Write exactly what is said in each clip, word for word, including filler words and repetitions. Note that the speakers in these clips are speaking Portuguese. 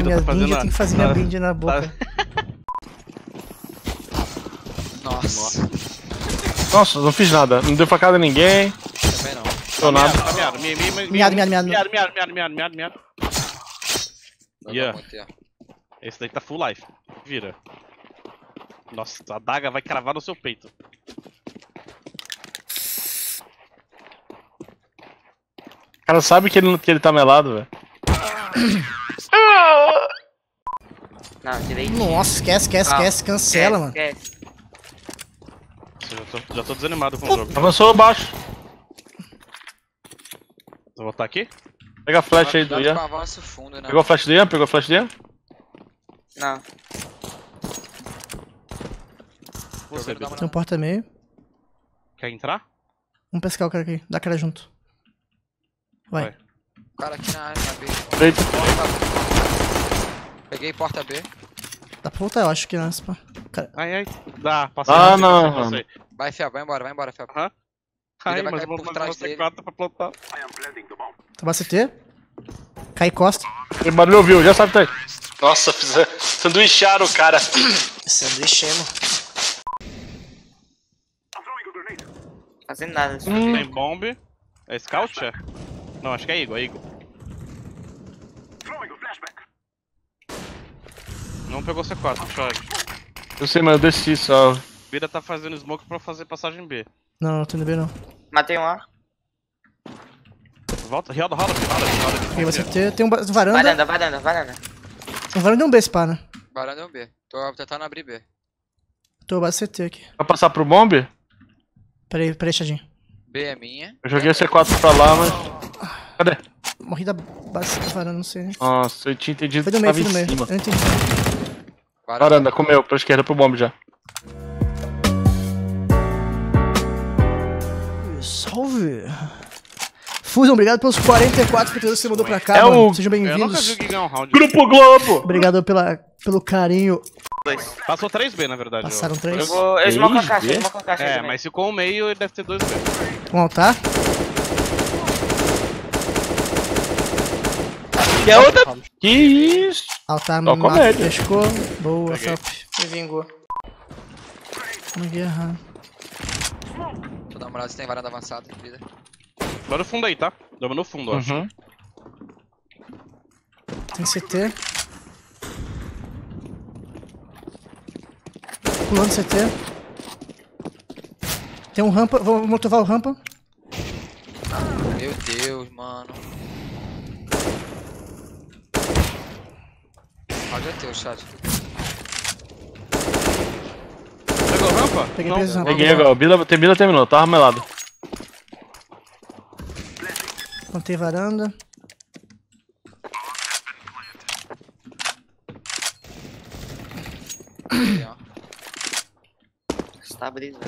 minha tá binge, eu tenho que fazer minha tá, binge na boca. Tá... Nossa. Nossa, não fiz nada. Não deu facada a ninguém. Também não. Tô nada. Tá miado, miado, miado, Miado, miado, miado. miado, miado, miado, miado, miado, miado. Yeah. Muito, yeah. Esse daí tá full life. Vira. Nossa, a adaga vai cravar no seu peito. O cara sabe que ele, que ele tá melado, velho. Não, direito. Nossa, esquece, esquece, Ah, esquece, cancela, mano. Esquece. Eu já tô, já tô desanimado com o jogo. Avançou baixo. Vou voltar aqui? Pega a flash aí do Cuidado Ian. com o avanço fundo, né? Pegou a flash do Ian? Pegou a flash do Ian? Não. Você, Dá uma- Tem um porta meio. Quer entrar? Vamos pescar o cara aqui. Dá a cara junto. Vai. Vai. O cara aqui na área, na B. Deita. Peguei porta B. Dá pra voltar, eu acho que nessa, pá. Cara, Ai, ai. Dá, passei. Ah, passei, não, passei, passei. Vai, Fiab, vai embora, vai embora, Fiab. Aham. Ai, vai mas cair vou por mandar trás você dele. quatro pra plantar. tá C T. Cai costa. Ele barulho ouviu, já sabe que tá aí. Nossa, fizeram. Sanduicharam o cara. Sanduichemo. Fazendo nada. Hum. Tem bomb. É scout? É? Não, acho que é Eagle, é Eagle. Não pegou C quatro, chave. Eu sei, mas eu desci só. Vida tá fazendo smoke pra fazer passagem B. Não, não tô indo B não. Matei um A. Volta, roda, roda, roda, roda. Peguei C T. Tem um ba- varanda. Varanda, varanda, varanda. Um varanda e um B, pá, né? Varanda é um B. Tô tentando abrir B. Tô base C T aqui. Vai passar pro bomb? Peraí, peraí, Chadinho. B é minha. Eu joguei a C quatro pra lá, mas. Cadê? Morri da base da varanda, não sei, né? Nossa, eu tinha entendido Foi que do meio, tava foi do em meio. cima. Eu não entendi. Varanda, comeu, pra esquerda pro bomb já. Salve! Fusion, obrigado pelos quarenta e quatro espectadores que você mandou pra cá, É mano. o- Sejam Eu nunca vi o bem-vindos. Gui ganhar um round. Grupo Globo! Obrigado pela, pelo carinho. Passou três B, na verdade. Passaram ó. três. Eu vou. Eu smoke a Três caixa, B? eu smoke a caixa. É, também. mas ficou o meio e deve ter dois B. Um altar. E a outra? Que isso? Altar, Ó, mata, comédia. pescou. Boa, Peguei. Sop. Me vingou. Não vi errar. Deixa eu dar uma olhada se tem varanda avançada, vida. Vai no fundo aí, tá? Dama no fundo, eu acho. Uhum. Tem C T. Pulando C T. Tem um rampa. Vou motovar o rampa. Meu Deus, mano. Pode é teu, chat. Pegou rampa? Peguei Não. preso rampa. Peguei agora. Bila, tem Bila terminou, tava melado. Plantei varanda. Aqui, ó. Está brisando.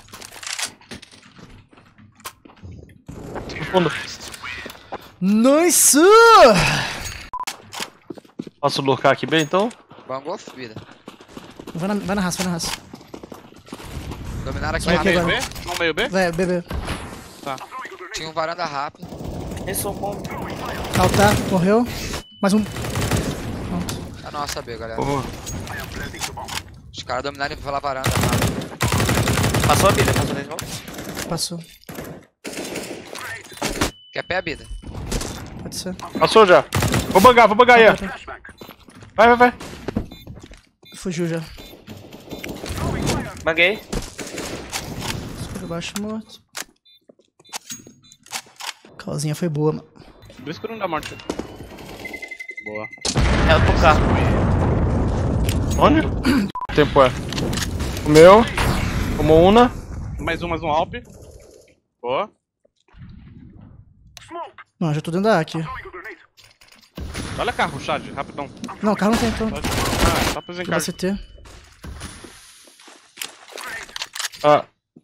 No fundo. Nice! Posso lurcar aqui bem então? Bangou, vida. Vai na, vai na raça, vai na raça. Dominaram aqui Vai aqui rápido. agora. B? Não, meio B? Vai, bebê. Tinha um varanda rápido. Eu sou bom. Altar, morreu. Mais um. É nossa B, galera. Pô, Os caras dominaram pela varanda rápido. Passou a vida, passou a smoke. Passou. Quer pé a vida? Pode ser. passou já. Vou bangar, vou bangar aí, ó. Vai, vai, vai. Fugiu já. Banguei. Escuro baixo morto. Calzinha foi boa, mano. Do escuro não dá morte. Boa. É outro carro. Onde? Tempo é. Comeu. Tomou uma. Mais um, mais um Alp. Boa. Não, já tô dentro da A aqui. Olha carro, chat, rapidão. Não, o carro não tem, então. Ah, só pra Tô na encar. C T. Ah,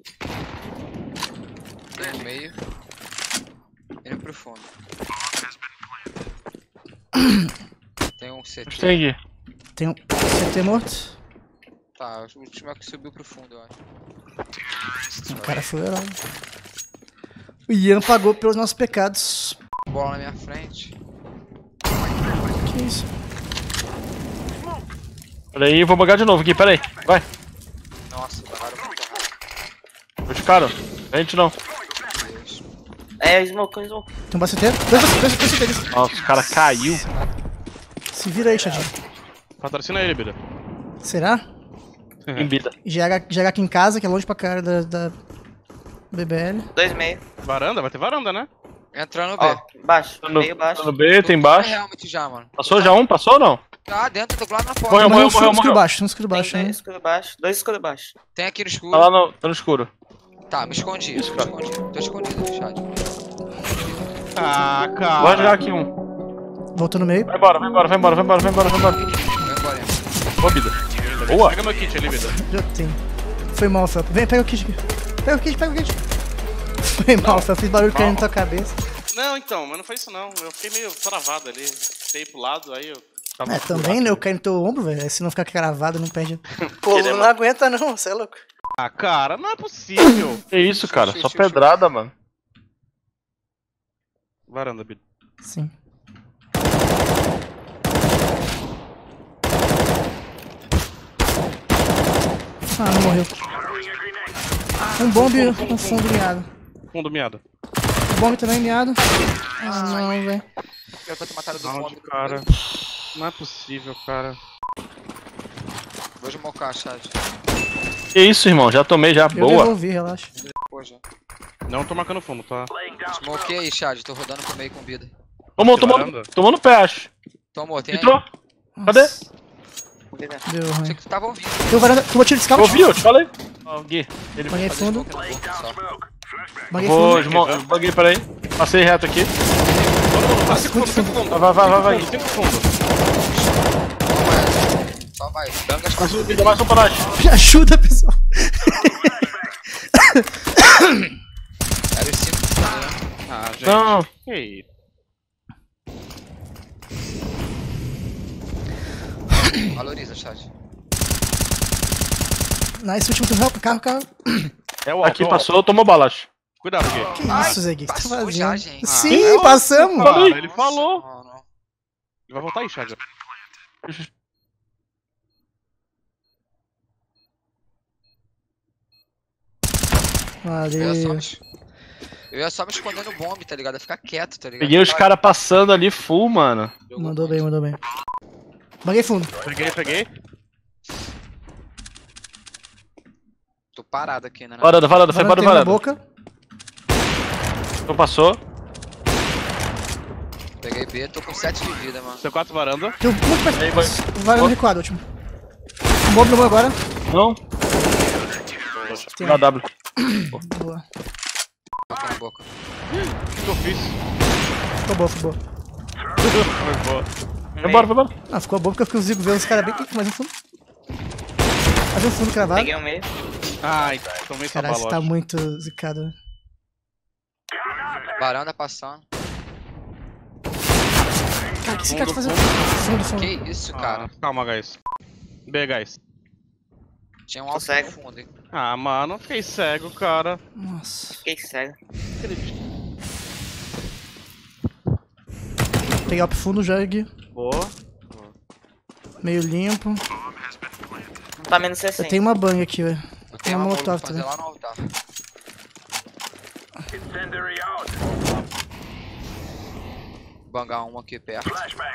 No meio. Indo pro fundo. Tem um C T. tem aqui. Tem um C T morto. Tá, o último é que subiu pro fundo, eu acho. O cara foi herói. O Ian pagou pelos nossos pecados. Bola na minha frente. Que isso? Olha aí, vou bugar de novo aqui, pera aí. Vai. Nossa, bagaram muito rápido. Foi de cara. A gente não. Deus. É, smoke, smoke. Tem um baceteiro. Dois bace- dois baceteros. Nossa, o cara caiu. Se vira aí, Chadinho. Patrocina ele, Bida. Será? Em vida. G H, G H aqui em casa, que é longe pra cara da, da B B L. Dois meio. Varanda? Vai ter varanda, né? Entrando B. Ó, baixo. Tá no, Meio baixo. tá no B, tem baixo. Helmet já, mano. Passou já um? Passou ou não? Tá dentro do lado na porta. Morreu, morreu, um morreu, escuro morreu. baixo, um escuro Tem baixo. dois Né? escuros baixo. Dois escuros baixo. Tem aqui no escuro. Tá lá no, tá no escuro. Tá, me escondi. Me Isso, cara. escondi. Tô escondido, chat. Ah, cara. Vou jogar aqui um. Voltou no meio. Vai embora, vai embora, vai embora, vai embora, vai embora, vai embora. Vai embora. Boa vida. Boa. Pega meu kit ali, Bida. Já tem. Foi mal, Felp. Vem, pega o kit aqui. Pega o kit, pega o kit. Foi mal, Felp. Fiz barulho caindo na tua cabeça. Não, então, mas não foi isso não. Eu fiquei meio travado ali. Fiquei pro lado, aí eu... tava É, também, né? Eu caí no teu ombro, velho. Se não ficar cravado, não perde. Pô, Ele é não ma- aguenta não, você é louco. Ah, cara, não é possível. Que isso, cara? Shoot, Só shoot, pedrada, mano. Varanda, Bida. Sim. Ah, não morreu. Um bombe e um fundo miado. Fundo miado. Um bombe também miado. Ah, não, velho. Eu vou ter matado do Round, bombe. cara. Não é possível, cara. Vou smocar, chat. Que isso, irmão? Já tomei já. Eu Boa. devolvi, relaxa. Pô, já. Não tô marcando fundo, tá? Smokei aí, chat. Tô rodando pro meio com vida. Tomou, Tem tomou, varanda? tomou no pé, acho. Tomou, tem aí. Entrou. Cadê? Nossa, deu ruim. Achei que tu tava ouvindo. Tem um varanda. Tomou tiro de scout? Ouviu? Eu te falei. Ó, o Gui. Ele Banhei Fazer fundo. smoke no bombe só. Banhei Vou, fundo. esmo- eu buguei, peraí. Passei reto aqui. Ah, cinco fundo, cinco fundo. Vai, vai, vai, vai. Cinco fundo, cinco fundo. Toma essa. Só vai. Danga as Mais costas. um, vida, mais um pra nós. Me ajuda, pessoal. Era os cinco que falei, né? Ah, gente. Não. Que isso? Valoriza, chat. Nice, último turno. Carro, carro. É o Aqui alto, passou, tomou balaço. Cuidado, Gui. Que isso, Zé Gui? O que você tá Passou já, fazendo? gente. Sim, Ah, é passamos. Cara, Falei. ele falou. Não, não. Ele vai voltar aí, Chad. Eu ia só Valeu. me... Eu ia só me esconder no bombe, tá ligado? Ia ficar quieto, tá ligado? Peguei os caras passando ali full, mano. Jogou Mandou muito. bem, mandou bem. Baguei fundo. Peguei, peguei. Tô parado aqui, né? Varanda, varanda, foi embora Varanda do tem na varanda. boca. Então passou. Peguei B, tô com sete de vida, mano. C quatro varanda. Tem um muito mais. Aí, vai. Varanda recuado, último. Um bombe no meu agora. Não? Tem Na W. Boa. Aqui na boca. O que eu fiz? Ficou boa, ficou boa. Foi boa. Vai embora, vai embora. Ah, ficou boa porque eu consigo ver os caras bem. Ih, mais um fundo. Mais um fundo cravado. Peguei um meio. Ai, tomei essa Caralho, você tá balote. muito zicado, né? Varanda passando. Cara, o que esse Fundo, cara tá fazendo? Fundo, fundo. Que isso, cara? Ah, calma, guys. B, guys. Tinha um Tô alto cego. no fundo, hein? Ah, mano, fiquei cego, cara. Nossa. Fiquei cego. Pegar pro fundo, Jag. Boa. Meio limpo. Não tá menos Eu sessenta. tenho uma bang aqui, velho. Eu Tem tenho uma uma molotov molotov fazer também. lá no altar. Bangar um aqui perto.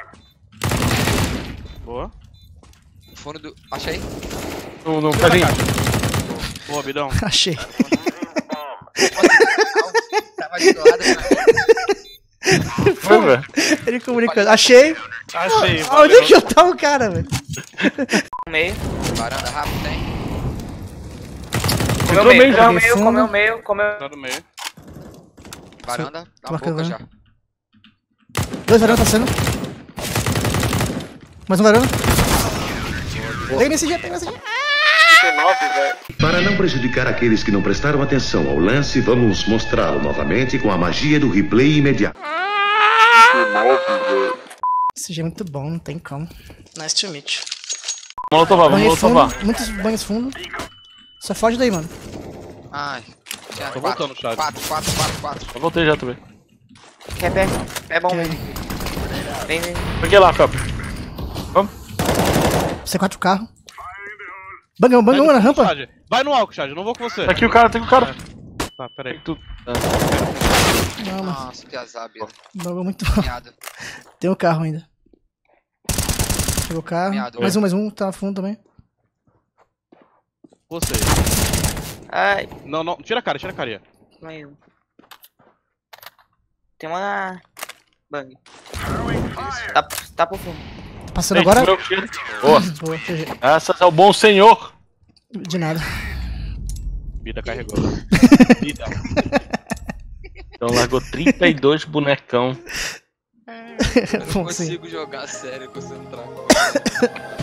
Boa. Fundo do... Achei? No, no casinho. Boa, Bidão. Achei. Tava de lado, cara. Foi, velho. Ele comunicando. Achei. Achei, Onde valeu. é que eu tava, cara, velho? Um meio. Varanda rápido, tem? Comeu Entrou meio, meio já. comeu meio, Fundo. comeu meio, comeu. Tá no meio. Varanda, na marcando, boca né? já. Dois varanda passando. Mais um varanda. Pega nesse dia, pega nesse dia. Para não prejudicar aqueles que não prestaram atenção ao lance, vamos mostrá-lo novamente com a magia do replay imediato. Esse dia é muito bom, não tem como. Nice to meet you. Molotovar, vamos Banhei fundo, molotovar. muitos banhos fundo. Só foge daí, mano. Ai. Tinha Tô quatro. voltando, Chad. Quatro, quatro, quatro, quatro. Eu voltei já também. Quer pé? É bom Quer. mesmo. Vem, vem. Peguei lá, Felp. Vamos. C quatro carro. Bangão, bangão Vai na no rampa. Chad. Vai no álcool, Chad. Eu não vou com você. Tá aqui o cara, tá aqui o cara. Tá, peraí. Tu... Não, mas Nossa, que azar, Bia. bangão muito bom. Miado. Tem um carro ainda. Chegou o carro. Meado. Mais um, mais um. Tá fundo também. Você. Ai, Não, não. Tira a cara, tira a carinha. caiu. Tem uma na... Bang. Tá, tá pro fundo. Passando agora. Meu filho. Boa. Boa, G G. Graças ao bom senhor. De nada. Vida carregou. Vida. Então largou trinta e dois bonecão. Eu não Bom, sim. consigo jogar sério, concentrar.